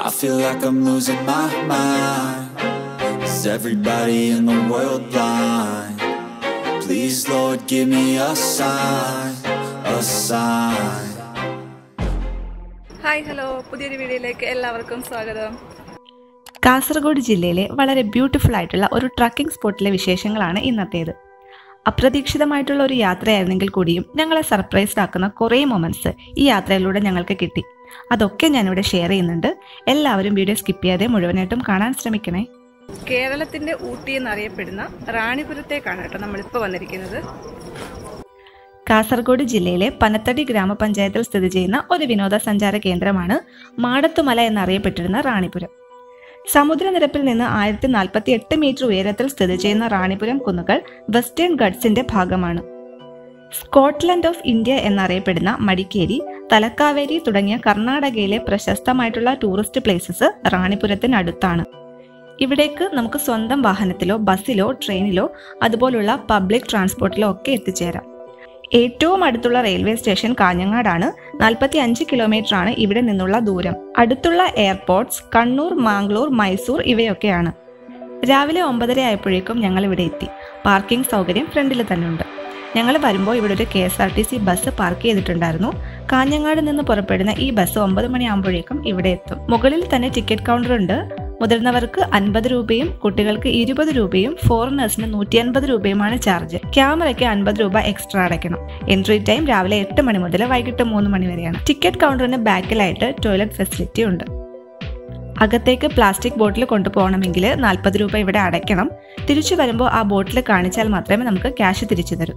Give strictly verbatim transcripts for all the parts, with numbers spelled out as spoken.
I feel like I'm losing my mind. Is everybody in the world blind? Please Lord give me a sign, a sign. Hi hello, പുതിയൊരു വീഡിയോയിലേക്ക് എല്ലാവർക്കും സ്വാഗതം. കാസർഗോഡ് ജില്ലയിലെ വളരെ beautiful ആയിട്ടുള്ള ഒരു ട്രക്കിംഗ് സ്പോട്ടിലെ വിശേഷങ്ങളാണ് ഇന്നത്തേത്. അപ്രതീക്ഷിതമായിട്ടുള്ള ഒരു യാത്രയായിരുന്നെങ്കിൽ കൂടിയും ഞങ്ങളെ സർപ്രൈസ്ഡ് ആക്കുന്ന കുറേ മൊമെന്റ്സ് ഈ യാത്രയിലൂടെ ഞങ്ങൾക്ക് കിട്ടി. അതൊക്കെ ഞാനിവിടെ ഷെയർ ചെയ്യുന്നുണ്ട്. എല്ലാവരും വീഡിയോ സ്കിപ്പ് ചെയ്യാതെ മുഴുവനായിട്ടും കാണാൻ ശ്രമിക്കണേ. കേരളത്തിന്റെ ഊട്ടി എന്നറിയപ്പെടുന്ന റാണിപുരത്തേക്കാണ് കേട്ടോ നമ്മളിപ്പോൾ വന്നിരിക്കുന്നത്. കാസർഗോഡ് ജില്ലയിലെ പനത്തടി ഗ്രാമപഞ്ചായത്തിൽ സ്ഥിതി ചെയ്യുന്ന ഒരു വിനോദസഞ്ചാര കേന്ദ്രമാണ് മാടത്തുമല എന്നറിയപ്പെട്ടിരുന്ന റാണിപുരം. സമുദ്രനിരപ്പിൽ നിന്ന് ആയിരത്തി നാൽപ്പത്തി എട്ട് മീറ്റർ ഉയരത്തിൽ സ്ഥിതി ചെയ്യുന്ന റാണിപുരം കുന്നുകൾ വെസ്റ്റേൺ ഗഡ്സിന്റെ ഭാഗമാണ്. സ്കോട്ട്ലൻഡ് ഓഫ് ഇന്ത്യ എന്നറിയപ്പെടുന്ന മടിക്കേരി, തലക്കാവേരി തുടങ്ങിയ കർണാടകയിലെ പ്രശസ്തമായിട്ടുള്ള ടൂറിസ്റ്റ് പ്ലേസസ് റാണിപുരത്തിനടുത്താണ്. ഇവിടേക്ക് നമുക്ക് സ്വന്തം വാഹനത്തിലോ ബസ്സിലോ ട്രെയിനിലോ അതുപോലുള്ള പബ്ലിക് ട്രാൻസ്പോർട്ടിലോ ഒക്കെ എത്തിച്ചേരാം. ഏറ്റവും അടുത്തുള്ള റെയിൽവേ സ്റ്റേഷൻ കാഞ്ഞങ്ങാടാണ്. നാൽപ്പത്തി അഞ്ച് കിലോമീറ്റർ ആണ് ഇവിടെ നിന്നുള്ള ദൂരം. അടുത്തുള്ള എയർപോർട്ട്സ് കണ്ണൂർ, മാംഗ്ലൂർ, മൈസൂർ ഇവയൊക്കെയാണ്. രാവിലെ ഒമ്പതര ആയപ്പോഴേക്കും ഞങ്ങൾ ഇവിടെ എത്തി. പാർക്കിംഗ് സൗകര്യം ഫ്രണ്ടിൽ തന്നെ ഉണ്ട്. ഞങ്ങൾ വരുമ്പോൾ ഇവിടെ ഒരു K S R T C bus park ചെയ്തിട്ടുണ്ടായിരുന്നു. കാഞ്ഞങ്ങാട് നിന്ന് പുറപ്പെടുന്ന ഈ ബസ് ഒമ്പത് മണിയാകുമ്പോഴേക്കും ഇവിടെ എത്തും. മുകളിൽ തന്നെ ടിക്കറ്റ് കൗണ്ടർ ഉണ്ട്. മുതിർന്നവർക്ക് അൻപത് രൂപയും കുട്ടികൾക്ക് ഇരുപത് രൂപയും ഫോറിനേഴ്സിന് നൂറ്റി അൻപത് രൂപയുമാണ് ചാർജ്. ക്യാമറയ്ക്ക് അൻപത് രൂപ എക്സ്ട്രാ അടയ്ക്കണം. എൻട്രി ടൈം രാവിലെ എട്ട് മണി മുതൽ വൈകിട്ട് മൂന്ന് മണി വരെയാണ്. ടിക്കറ്റ് കൗണ്ടറിന് ബാക്കിലായിട്ട് ടോയ്ലറ്റ് ഫെസിലിറ്റി ഉണ്ട്. അകത്തേക്ക് പ്ലാസ്റ്റിക് ബോട്ടിൽ കൊണ്ടുപോകണമെങ്കിൽ നാൽപ്പത് രൂപ ഇവിടെ അടയ്ക്കണം. തിരിച്ചു വരുമ്പോൾ ആ ബോട്ടിൽ കാണിച്ചാൽ മാത്രമേ നമുക്ക് ക്യാഷ് തിരിച്ചു തരൂ.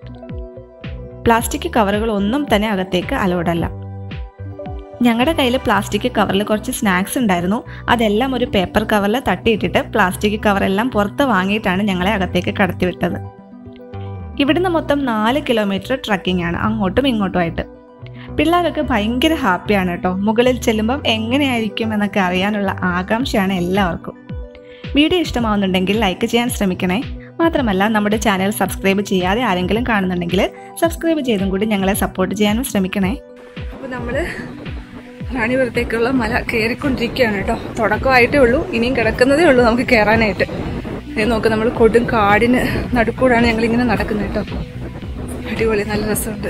പ്ലാസ്റ്റിക് കവറുകൾ ഒന്നും തന്നെ അകത്തേക്ക് അലൗഡ് അല്ല. ഞങ്ങളുടെ കയ്യിൽ പ്ലാസ്റ്റിക് കവറിൽ കുറച്ച് സ്നാക്സ് ഉണ്ടായിരുന്നു. അതെല്ലാം ഒരു പേപ്പർ കവറിൽ തട്ടിയിട്ടിട്ട് പ്ലാസ്റ്റിക് കവറെല്ലാം പുറത്ത് വാങ്ങിയിട്ടാണ് ഞങ്ങളെ അകത്തേക്ക് കടത്തിവിട്ടത്. ഇവിടുന്ന് മൊത്തം നാല് കിലോമീറ്റർ ട്രക്കിംഗ് ആണ്, അങ്ങോട്ടും ഇങ്ങോട്ടുമായിട്ട്. പിള്ളേരൊക്കെ ഭയങ്കര ഹാപ്പിയാണ് കേട്ടോ. മുകളിൽ ചെല്ലുമ്പം എങ്ങനെയായിരിക്കും എന്നൊക്കെ അറിയാനുള്ള ആകാംക്ഷയാണ് എല്ലാവർക്കും. വീഡിയോ ഇഷ്ടമാവുന്നുണ്ടെങ്കിൽ ലൈക്ക് ചെയ്യാൻ ശ്രമിക്കണേ. മാത്രമല്ല നമ്മുടെ ചാനൽ സബ്സ്ക്രൈബ് ചെയ്യാതെ ആരെങ്കിലും കാണുന്നുണ്ടെങ്കിൽ സബ്സ്ക്രൈബ് ചെയ്തും കൂടി ഞങ്ങളെ സപ്പോർട്ട് ചെയ്യാനും ശ്രമിക്കണേ. അപ്പോൾ നമ്മൾ റാണിപുരത്തേക്കുള്ള മല കയറിക്കൊണ്ടിരിക്കുകയാണ് കേട്ടോ. തുടക്കമായിട്ടേ ഉള്ളൂ, ഇനിയും കിടക്കുന്നതേ ഉള്ളൂ നമുക്ക് കയറാനായിട്ട്. ഇത് നോക്ക്, നമ്മൾ കൊടും കാടിന് നടുക്കൂടാണ് ഞങ്ങളിങ്ങനെ നടക്കുന്നത് കേട്ടോ. അടിപൊളി, നല്ല രസമുണ്ട്.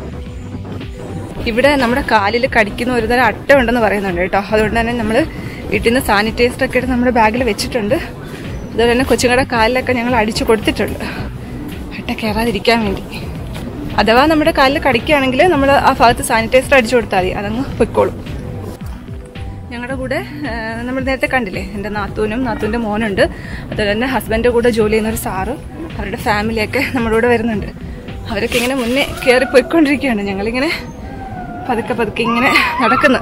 ഇവിടെ നമ്മുടെ കാലിൽ കടിക്കുന്ന ഒരു തരം അട്ട ഉണ്ടെന്ന് പറയുന്നുണ്ട് കേട്ടോ. അതുകൊണ്ട് തന്നെ നമ്മൾ വീട്ടിൽ നിന്ന് സാനിറ്റൈസർ ഒക്കെ എടുത്ത് നമ്മുടെ ബാഗിൽ വെച്ചിട്ടുണ്ട്. അതുപോലെ തന്നെ കൊച്ചുങ്ങളുടെ കാലിലൊക്കെ ഞങ്ങൾ അടിച്ചു കൊടുത്തിട്ടുണ്ട്, അട്ട കയറാതിരിക്കാൻ വേണ്ടി. അഥവാ നമ്മുടെ കാലിൽ കടിക്കുകയാണെങ്കിൽ നമ്മൾ ആ ഭാഗത്ത് സാനിറ്റൈസർ അടിച്ചു കൊടുത്താൽ മതി, അതങ്ങ് പൊയ്ക്കോളും. ഞങ്ങളുടെ കൂടെ നമ്മൾ നേരത്തെ കണ്ടില്ലേ, എൻ്റെ നാത്തൂനും നാത്തൂൻ്റെ മോനുണ്ട്. അതുപോലെ തന്നെ ഹസ്ബൻഡിൻ്റെ കൂടെ ജോലി ചെയ്യുന്നൊരു സാറ്, അവരുടെ ഫാമിലിയൊക്കെ നമ്മുടെ കൂടെ വരുന്നുണ്ട്. അവരൊക്കെ ഇങ്ങനെ മുന്നേ കയറി പോയിക്കൊണ്ടിരിക്കുകയാണ്. ഞങ്ങളിങ്ങനെ പതുക്കെ പതുക്കെ ഇങ്ങനെ നടക്കുന്നു.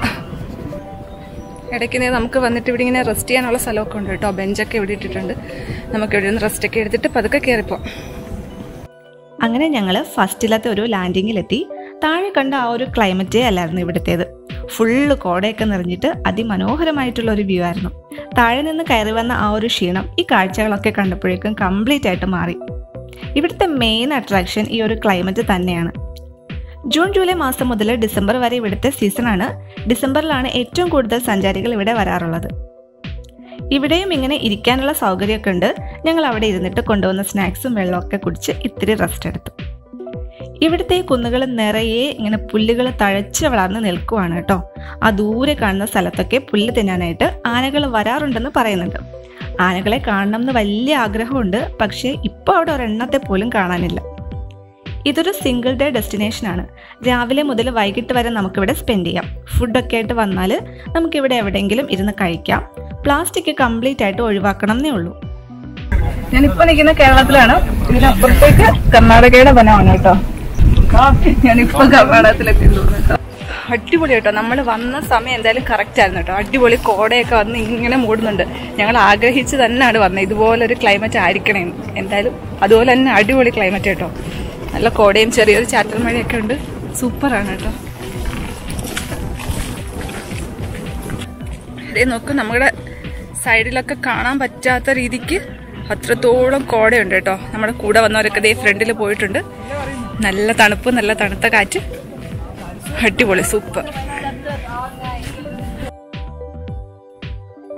ഇടയ്ക്ക് നമുക്ക് വന്നിട്ട് ഇവിടെ ഇങ്ങനെ റെസ്റ്റ് ചെയ്യാനുള്ള സ്ഥലമൊക്കെ ഉണ്ട് കേട്ടോ. ബെഞ്ചൊക്കെ ഇവിടെ ഇട്ടിട്ടുണ്ട്. നമുക്ക് ഇവിടെ നിന്ന് റെസ്റ്റൊക്കെ എടുത്തിട്ട് പതുക്കെ കയറിപ്പോം. അങ്ങനെ ഞങ്ങൾ ഫസ്റ്റിലത്തെ ഒരു ലാൻഡിങ്ങിലെത്തി. താഴെ കണ്ട ആ ഒരു ക്ലൈമറ്റേ അല്ലായിരുന്നു ഇവിടുത്തേത്. ഫുള്ള് കോടയൊക്കെ നിറഞ്ഞിട്ട് അതിമനോഹരമായിട്ടുള്ള ഒരു വ്യൂ ആയിരുന്നു. താഴെ നിന്ന് കയറി വന്ന ആ ഒരു ക്ഷീണം ഈ കാഴ്ചകളൊക്കെ കണ്ടപ്പോഴേക്കും കംപ്ലീറ്റ് ആയിട്ട് മാറി. ഇവിടുത്തെ മെയിൻ അട്രാക്ഷൻ ഈ ഒരു ക്ലൈമറ്റ് തന്നെയാണ്. ജൂൺ ജൂലൈ മാസം മുതൽ ഡിസംബർ വരെ ഇവിടുത്തെ സീസണാണ്. ഡിസംബറിലാണ് ഏറ്റവും കൂടുതൽ സഞ്ചാരികൾ ഇവിടെ വരാറുള്ളത്. ഇവിടെയും ഇങ്ങനെ ഇരിക്കാനുള്ള സൗകര്യമൊക്കെ ഉണ്ട്. ഞങ്ങൾ അവിടെ ഇരുന്നിട്ട് കൊണ്ടുവന്ന സ്നാക്സും വെള്ളമൊക്കെ കുടിച്ച് ഇത്തിരി റെസ്റ്റ് എടുത്തു. ഇവിടുത്തെ കുന്നുകൾ നിറയെ ഇങ്ങനെ പുല്ലുകൾ തഴച്ച് വളർന്ന് നിൽക്കുവാണ് കേട്ടോ. ആ ദൂരെ കാണുന്ന സ്ഥലത്തൊക്കെ പുല്ല് തിന്നാനായിട്ട് ആനകൾ വരാറുണ്ടെന്ന് പറയുന്നുണ്ട്. ആനകളെ കാണണം എന്ന് വലിയ ആഗ്രഹമുണ്ട്. പക്ഷേ ഇപ്പോൾ അവിടെ ഒരെണ്ണത്തെ പോലും കാണാനില്ല. ഇതൊരു സിംഗിൾ ഡേ ഡെസ്റ്റിനേഷനാണ്. രാവിലെ മുതൽ വൈകിട്ട് വരെ നമുക്കിവിടെ സ്പെൻഡ് ചെയ്യാം. ഫുഡൊക്കെ ആയിട്ട് വന്നാൽ നമുക്കിവിടെ എവിടെയെങ്കിലും ഇരുന്ന് കഴിക്കാം. പ്ലാസ്റ്റിക് കംപ്ലീറ്റ് ആയിട്ട് ഒഴിവാക്കണം എന്നേ ഉള്ളൂ. ഞാനിപ്പോൾ നിൽക്കുന്ന കേരളത്തിലാണ്. ഇതിനപ്പുറത്തേക്ക് കർണാടകയുടെ വനമാണ് കേട്ടോ. ഞാനിപ്പോൾ കർണാടകത്തിലെത്തി തോന്നുന്നു. അടിപൊളി കേട്ടോ. നമ്മൾ വന്ന സമയം എന്തായാലും കറക്റ്റ് ആയിരുന്നു കേട്ടോ. അടിപൊളി കോടയൊക്കെ വന്ന് ഇങ്ങനെ മൂടുന്നുണ്ട്. ഞങ്ങൾ ആഗ്രഹിച്ച് തന്നെയാണ് വന്നത് ഇതുപോലൊരു ക്ലൈമറ്റ് ആയിരിക്കണേ. എന്തായാലും അതുപോലെ തന്നെ അടിപൊളി ക്ലൈമറ്റ് കേട്ടോ. നല്ല കോടയും ചെറിയൊരു ചാറ്റൽ മഴയൊക്കെ ഉണ്ട്. സൂപ്പറാണ് കേട്ടോ. ഇതേ നോക്ക്, നമ്മുടെ സൈഡിലൊക്കെ കാണാൻ പറ്റാത്ത രീതിക്ക് അത്രത്തോളം കോടയുണ്ട് കേട്ടോ. നമ്മുടെ കൂടെ വന്നവരൊക്കെ ഇതേ ഫ്രണ്ടിൽ പോയിട്ടുണ്ട്. നല്ല തണുപ്പ്, നല്ല തണുത്ത കാറ്റ്, അടിപൊളി, സൂപ്പർ.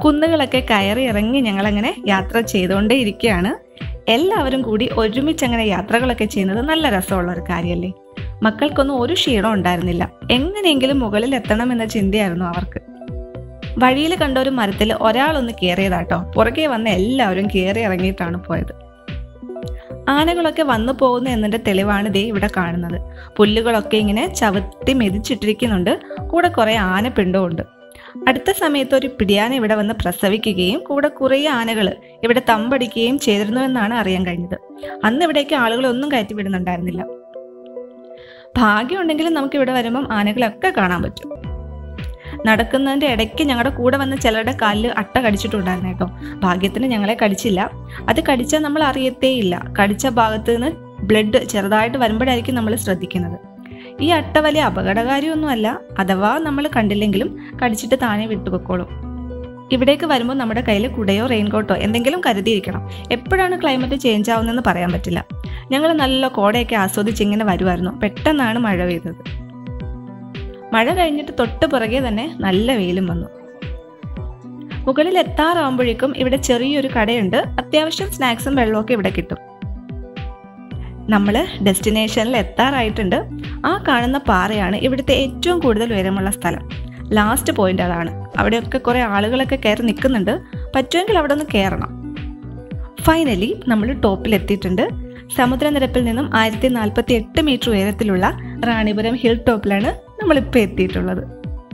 കുന്നുകളൊക്കെ കയറി ഇറങ്ങി ഞങ്ങളങ്ങനെ യാത്ര ചെയ്തുകൊണ്ടേ ഇരിക്കുകയാണ്. എല്ലാവരും കൂടി ഒരുമിച്ചങ്ങനെ യാത്രകളൊക്കെ ചെയ്യുന്നത് നല്ല രസമുള്ള ഒരു കാര്യമല്ലേ. മക്കൾക്കൊന്നും ഒരു ക്ഷീണം ഉണ്ടായിരുന്നില്ല. എങ്ങനെയെങ്കിലും മുകളിൽ എത്തണം എന്ന ചിന്തയായിരുന്നു അവർക്ക്. വഴിയിൽ കണ്ട ഒരു മരത്തിൽ ഒരാളൊന്ന് കയറിയതാട്ടോ. പുറകെ വന്ന എല്ലാവരും കയറി ഇറങ്ങിയിട്ടാണ് പോയത്. ആനകളൊക്കെ വന്നു പോകുന്നു എന്നതിന്റെ തെളിവാണ് ദേ ഇവിടെ കാണുന്നത്. പുല്ലുകളൊക്കെ ഇങ്ങനെ ചവിട്ടി മെതിച്ചിട്ടിരിക്കുന്നുണ്ട്. കൂടെ കുറെ ആനപ്പിണ്ടവും ഉണ്ട്. അടുത്ത സമയത്ത് ഒരു പിടിയാന ഇവിടെ വന്ന് പ്രസവിക്കുകയും കൂടെ കുറേ ആനകൾ ഇവിടെ തമ്പടിക്കുകയും ചെയ്തിരുന്നുവെന്നാണ് അറിയാൻ കഴിഞ്ഞത്. അന്ന് ഇവിടേക്ക് ആളുകളൊന്നും കയറ്റി വിടുന്നുണ്ടായിരുന്നില്ല. ഭാഗ്യമുണ്ടെങ്കിലും നമുക്ക് ഇവിടെ വരുമ്പം ആനകളൊക്കെ കാണാൻ പറ്റും. നടക്കുന്നതിന്റെ ഇടയ്ക്ക് ഞങ്ങളുടെ കൂടെ വന്ന് ചിലരുടെ കാലിൽ അട്ട കടിച്ചിട്ടുണ്ടായിരുന്നു കേട്ടോ. ഭാഗ്യത്തിന് ഞങ്ങളെ കടിച്ചില്ല. അത് കടിച്ചാൽ നമ്മൾ അറിയത്തേ ഇല്ല. കടിച്ച ഭാഗത്ത് നിന്ന് ബ്ലഡ് ചെറുതായിട്ട് വരുമ്പോഴായിരിക്കും നമ്മൾ ശ്രദ്ധിക്കുന്നത്. ഈ അട്ട വലിയ അപകടകാരിയൊന്നുമല്ല. അഥവാ നമ്മൾ കണ്ടില്ലെങ്കിലും കടിച്ചിട്ട് താനെ വിട്ടുപൊക്കോളും. ഇവിടേക്ക് വരുമ്പോൾ നമ്മുടെ കയ്യിൽ കുടയോ റെയിൻകോട്ടോ എന്തെങ്കിലും കരുതിയിരിക്കണം. എപ്പോഴാണ് ക്ലൈമറ്റ് ചേഞ്ച് ആവുന്നതെന്ന് പറയാൻ പറ്റില്ല. ഞങ്ങൾ നല്ല കോടയൊക്കെ ആസ്വദിച്ച് ഇങ്ങനെ വരുമായിരുന്നു. പെട്ടെന്നാണ് മഴ പെയ്തത്. മഴ കഴിഞ്ഞിട്ട് തൊട്ട് പുറകെ തന്നെ നല്ല വെയിലും വന്നു. മുകളിൽ എത്താറാവുമ്പോഴേക്കും ഇവിടെ ചെറിയൊരു കടയുണ്ട്. അത്യാവശ്യം സ്നാക്സും വെള്ളമൊക്കെ ഇവിടെ കിട്ടും. നമ്മൾ ഡെസ്റ്റിനേഷനിൽ എത്താറായിട്ടുണ്ട്. ആ കാണുന്ന പാറയാണ് ഇവിടുത്തെ ഏറ്റവും കൂടുതൽ ഉയരമുള്ള സ്ഥലം. ലാസ്റ്റ് പോയിന്റ് അതാണ്. അവിടെയൊക്കെ കുറെ ആളുകളൊക്കെ കയറി നിൽക്കുന്നുണ്ട്. പറ്റുമെങ്കിൽ അവിടെ ഒന്ന് കയറണം. ഫൈനലി നമ്മൾ ടോപ്പിൽ എത്തിയിട്ടുണ്ട്. സമുദ്രനിരപ്പിൽ നിന്നും ആയിരത്തി നാൽപ്പത്തി എട്ട് മീറ്റർ ഉയരത്തിലുള്ള റാണിപുരം ഹിൽ ടോപ്പിലാണ് നമ്മളിപ്പോൾ എത്തിയിട്ടുള്ളത്.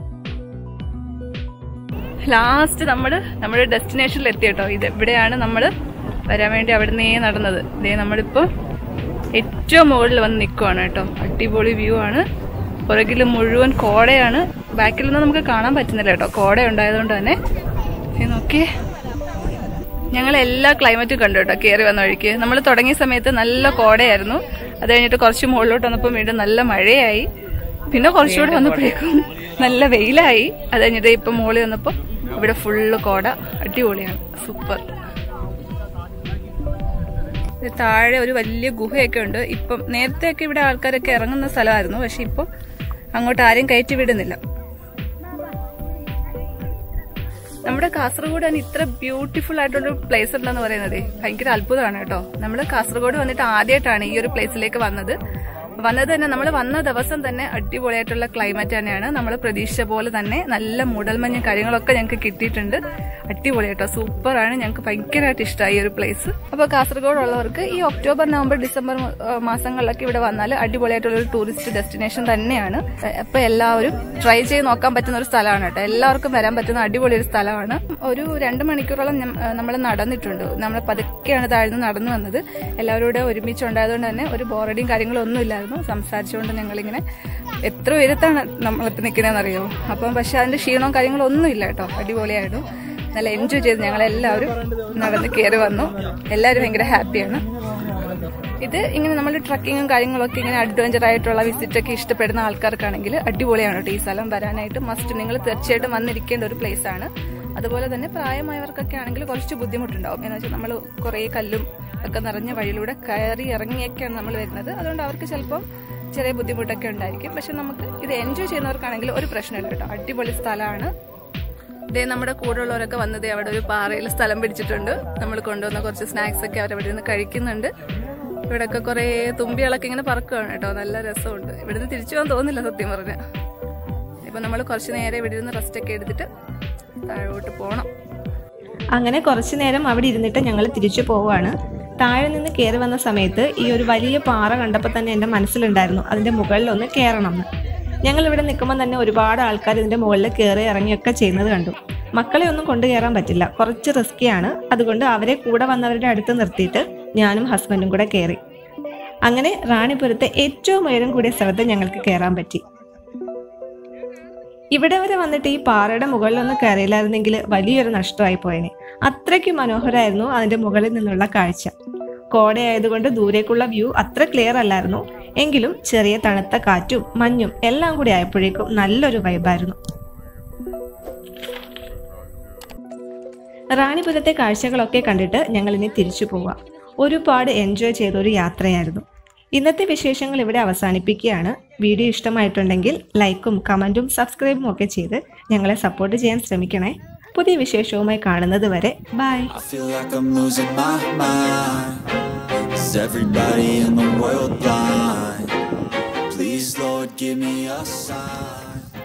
ലാസ്റ്റ് നമ്മൾ നമ്മുടെ ഡെസ്റ്റിനേഷനിൽ എത്തിയിട്ടോ. ഇത് ഇവിടെയാണ് നമ്മൾ വരാൻ വേണ്ടി അവിടെ നിന്നേ നടന്നത്. ഇതേ നമ്മളിപ്പോൾ ഏറ്റവും മുകളിൽ വന്ന് നിൽക്കുവാണ് കേട്ടോ. അടിപൊളി വ്യൂ ആണ്. പുറകിൽ മുഴുവൻ കോടയാണ്. ബാക്കിലൊന്നും നമുക്ക് കാണാൻ പറ്റുന്നില്ല കേട്ടോ, കോട ഉണ്ടായതുകൊണ്ട് തന്നെ. നോക്കിയേ, ഞങ്ങൾ എല്ലാ ക്ലൈമറ്റും കണ്ടു കേട്ടോ കയറി വന്ന വഴിക്ക്. നമ്മൾ തുടങ്ങിയ സമയത്ത് നല്ല കോടയായിരുന്നു. അത് കഴിഞ്ഞിട്ട് കുറച്ച് മുകളിലോട്ട് വന്നപ്പോൾ വീണ്ടും നല്ല മഴയായി. പിന്നെ കുറച്ചുകൂടെ വന്നപ്പോഴേക്കും നല്ല വെയിലായി. അത് കഴിഞ്ഞിട്ട് ഇപ്പം മുകളിൽ വന്നപ്പോൾ ഇവിടെ ഫുള്ള് കോട. അടിപൊളിയാണ്, സൂപ്പർ. താഴെ ഒരു വലിയ ഗുഹയൊക്കെ ഉണ്ട്. ഇപ്പം നേരത്തെയൊക്കെ ഇവിടെ ആൾക്കാരൊക്കെ ഇറങ്ങുന്ന സ്ഥലമായിരുന്നു. പക്ഷെ ഇപ്പം അങ്ങോട്ട് ആരും കയറ്റി വിടുന്നില്ല. നമ്മുടെ കാസർഗോഡ് തന്നെ ഇത്ര ബ്യൂട്ടിഫുൾ ആയിട്ടുള്ള പ്ലേസ് ഉണ്ടെന്ന് പറയുന്നത് ഭയങ്കര അത്ഭുതമാണ് കേട്ടോ. നമ്മൾ കാസർഗോഡ് വന്നിട്ട് ആദ്യമായിട്ടാണ് ഈ ഒരു പ്ലേസിലേക്ക് വന്നത്. വന്നത് തന്നെ നമ്മൾ വന്ന ദിവസം തന്നെ അടിപൊളിയായിട്ടുള്ള ക്ലൈമറ്റ് തന്നെയാണ്. നമ്മൾ പ്രതീക്ഷിച്ച പോലെ തന്നെ നല്ല മൂടൽമഞ്ഞും കാര്യങ്ങളൊക്കെ ഞങ്ങൾക്ക് കിട്ടിയിട്ടുണ്ട്. അടിപൊളിയായിട്ടോ, സൂപ്പറാണ്. ഞങ്ങൾക്ക് ഭയങ്കരമായിട്ട് ഇഷ്ടമായി ഈ ഒരു പ്ലേസ്. അപ്പോൾ കാസർഗോഡ് ഉള്ളവർക്ക് ഈ ഒക്ടോബർ നവംബർ ഡിസംബർ മാസങ്ങളിലൊക്കെ ഇവിടെ വന്നാൽ അടിപൊളിയായിട്ടുള്ള ഒരു ടൂറിസ്റ്റ് ഡെസ്റ്റിനേഷൻ തന്നെയാണ്. അപ്പോൾ എല്ലാവരും ട്രൈ ചെയ്ത് നോക്കാൻ പറ്റുന്ന ഒരു സ്ഥലമാണ് കേട്ടോ. എല്ലാവർക്കും വരാൻ പറ്റുന്ന അടിപൊളി ഒരു സ്ഥലമാണ്. ഒരു രണ്ട് മണിക്കൂറോളം നമ്മൾ നടന്നിട്ടുണ്ട്. നമ്മൾ പതുക്കെയാണ് താഴ്ന്ന് നടന്നു വന്നത്. എല്ലാവരും കൂടെ ഒരുമിച്ചുണ്ടായതുകൊണ്ട് തന്നെ ഒരു ബോറടിയും കാര്യങ്ങളും ഒന്നും ഇല്ലായിരുന്നു. സംസാരിച്ചുകൊണ്ട് ഞങ്ങളിങ്ങനെ എത്ര ഉയരത്താണ് നമ്മളിപ്പോൾ നിൽക്കുന്നതെന്നറിയോ. അപ്പം പക്ഷെ അതിന്റെ ക്ഷീണവും കാര്യങ്ങളും ഒന്നും ഇല്ല കേട്ടോ. അടിപൊളിയായിരുന്നു. നല്ല എൻജോയ് ചെയ്ത് ഞങ്ങളെല്ലാവരും നടന്ന് കയറി വന്നു. എല്ലാവരും ഭയങ്കര ഹാപ്പിയാണ്. ഇത് ഇങ്ങനെ നമ്മൾ ട്രക്കിങ്ങും കാര്യങ്ങളൊക്കെ ഇങ്ങനെ അഡ്വഞ്ചർ ആയിട്ടുള്ള വിസിറ്റ് ഒക്കെ ഇഷ്ടപ്പെടുന്ന ആൾക്കാർക്കാണെങ്കിൽ അടിപൊളിയാണ് കേട്ടോ. ഈ സ്ഥലം വരാനായിട്ട് മസ്റ്റ് നിങ്ങൾ തീർച്ചയായിട്ടും വന്നിരിക്കേണ്ട ഒരു പ്ലേസ് ആണ്. അതുപോലെ തന്നെ പ്രായമായവർക്കൊക്കെ ആണെങ്കിൽ കുറച്ച് ബുദ്ധിമുട്ടുണ്ടാവും. എന്ന് വെച്ചാൽ നമ്മൾ കുറേ കല്ലും ഒക്കെ നിറഞ്ഞ വഴിയിലൂടെ കയറി ഇറങ്ങിയൊക്കെയാണ് നമ്മൾ വരുന്നത്. അതുകൊണ്ട് അവർക്ക് ചിലപ്പോൾ ചെറിയ ബുദ്ധിമുട്ടൊക്കെ ഉണ്ടായിരിക്കും. പക്ഷെ നമുക്ക് ഇത് എൻജോയ് ചെയ്യുന്നവർക്കാണെങ്കിൽ ഒരു പ്രശ്നമില്ല കേട്ടോ. അടിപൊളി സ്ഥലമാണ്. ഇതേ നമ്മുടെ കൂടെ ഉള്ളവരൊക്കെ വന്നത് അവിടെ ഒരു പാറയിൽ സ്ഥലം പിടിച്ചിട്ടുണ്ട്. നമ്മൾ കൊണ്ടുവന്ന കുറച്ച് സ്നാക്സ് ഒക്കെ അവരവിടെ നിന്ന് കഴിക്കുന്നുണ്ട്. ഇവിടെയൊക്കെ കുറെ തുമ്പികളൊക്കെ ഇങ്ങനെ പറക്കുകയാണ് കേട്ടോ. നല്ല രസമുണ്ട്. ഇവിടുന്ന് തിരിച്ചു പോകാൻ തോന്നില്ല സത്യം പറഞ്ഞ. ഇപ്പൊ നമ്മൾ കുറച്ച് നേരം ഇവിടെ ഇരുന്ന് റെസ്റ്റ് ഒക്കെ എടുത്തിട്ട് താഴോട്ട് പോകണം. അങ്ങനെ കുറച്ചു നേരം അവിടെ ഇരുന്നിട്ട് ഞങ്ങൾ തിരിച്ചു പോവുകയാണ്. താഴെ നിന്ന് കയറി വന്ന സമയത്ത് ഈ ഒരു വലിയ പാറ കണ്ടപ്പോൾ തന്നെ എൻ്റെ മനസ്സിലുണ്ടായിരുന്നു അതിൻ്റെ മുകളിലൊന്ന് കയറണം എന്ന്. ഞങ്ങൾ ഇവിടെ നിൽക്കുമ്പോൾ തന്നെ ഒരുപാട് ആൾക്കാർ ഇതിൻ്റെ മുകളിൽ കയറി ഇറങ്ങിയൊക്കെ ചെയ്യുന്നത് കണ്ടു. മക്കളെ ഒന്നും കൊണ്ടു കയറാൻ പറ്റില്ല, കുറച്ച് റിസ്ക്കിയാണ്. അതുകൊണ്ട് അവരെ കൂടെ വന്നവരുടെ അടുത്ത് നിർത്തിയിട്ട് ഞാനും ഹസ്ബൻഡും കൂടെ കയറി. അങ്ങനെ റാണിപുരത്തെ ഏറ്റവും ഉയരം കൂടിയ സ്ഥലത്ത് ഞങ്ങൾക്ക് കയറാൻ പറ്റി. ഇവിടെ വരെ വന്നിട്ട് ഈ പാറയുടെ മുകളിലൊന്നും കയറിയില്ലായിരുന്നെങ്കിൽ വലിയൊരു നഷ്ടമായി പോയേനെ. അത്രയ്ക്ക് മനോഹരമായിരുന്നു അതിന്റെ മുകളിൽ നിന്നുള്ള കാഴ്ച. കോടയായതുകൊണ്ട് ദൂരേക്കുള്ള വ്യൂ അത്ര ക്ലിയർ അല്ലായിരുന്നു. എങ്കിലും ചെറിയ തണുത്ത കാറ്റും മഞ്ഞും എല്ലാം കൂടി ആയപ്പോഴേക്കും നല്ലൊരു വൈബായിരുന്നു. റാണിപുരത്തെ കാഴ്ചകളൊക്കെ കണ്ടിട്ട് ഞങ്ങൾ ഇനി തിരിച്ചു പോവാം. ഒരുപാട് എൻജോയ് ചെയ്തൊരു യാത്രയായിരുന്നു. ഇന്നത്തെ വിശേഷങ്ങൾ ഇവിടെ അവസാനിപ്പിക്കുകയാണ്. വീഡിയോ ഇഷ്ടമായിട്ടുണ്ടെങ്കിൽ ലൈക്കും കമൻറ്റും സബ്സ്ക്രൈബും ഒക്കെ ചെയ്ത് ഞങ്ങളെ സപ്പോർട്ട് ചെയ്യാൻ ശ്രമിക്കണേ. പുതിയ വിശേഷവുമായി കാണുന്നത് വരെ bye. I feel like I'm losing my mind. Is everybody in the world blind? Please, Lord, give me a sign.